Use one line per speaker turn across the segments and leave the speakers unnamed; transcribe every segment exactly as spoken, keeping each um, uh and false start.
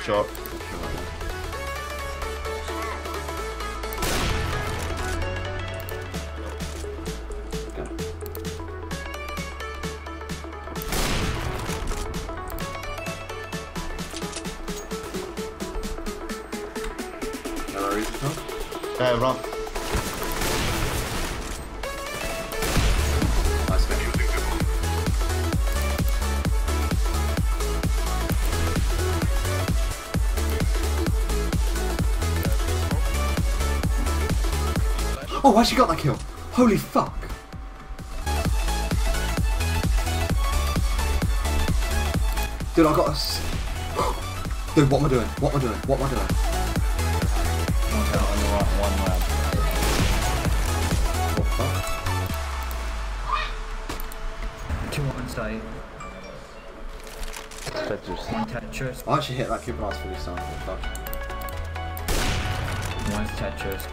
Shot. Uh, run. Nice man. Oh, I actually got that kill. Holy fuck. Dude, I got a... S Dude, what am I doing? What am I doing? What am I doing?
One lab.
What the fuck?
Two on site.
Tetris.
One Tetris.
I actually hit that kid when I was fully stunned. What the fuck?
One's Tetris.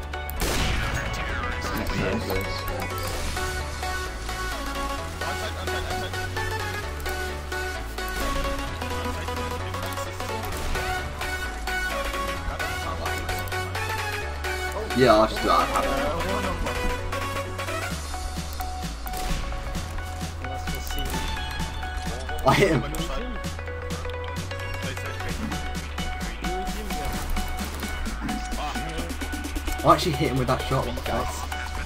Yeah, I'll just do that. I hit him. I actually hit him with that shot. Guys.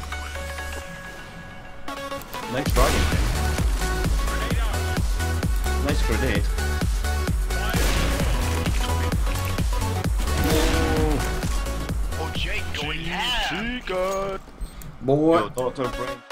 Nice dragon thing. Nice grenade.
Oh, Jake going ham!
Boy.
Yo, Doctor Brain.